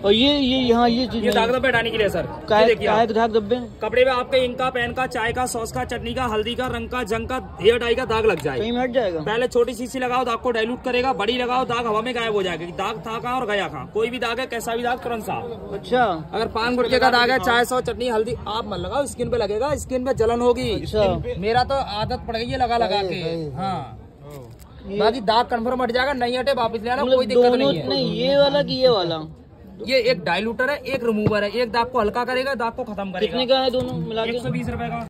और ये यहाँ ये चीज, ये दाग धब्बे हटाने के लिए सर। देखिए दाग धब्बे कपड़े में आपके इंक का, पेन का, चाय का, सॉस का, चटनी का, हल्दी का, रंग का, जंग का, हेयर डाई का दाग लग जाए, कहीं हट जाएगा। पहले छोटी शीशी लगाओ, दाग को डाइल्यूट करेगा, बड़ी लगाओ, दाग हवा में गायब हो जाएगा। दाग था कहाँ और गया कहाँ, कोई भी दाग है, कैसा भी दाग तुरंत साफ। अच्छा, अगर पान गुटके का दाग है, चाय सॉस चटनी हल्दी आप मत लगाओ, स्किन पे लगेगा, स्किन पे जलन होगी। मेरा तो आदत पड़ गई है लगा के। हाँ, बाकी दाग कन्फर्म हट जाएगा, नहीं हटे वापस ले आना, कोई दिक्कत नहीं है। नहीं ये वाला कि ये वाला, ये एक डाइल्यूटर है, एक रिमूवर है, एक दाग को हल्का करेगा, दाग को खत्म करेगा। कितने का है दोनों मिला के? 120 रुपए का।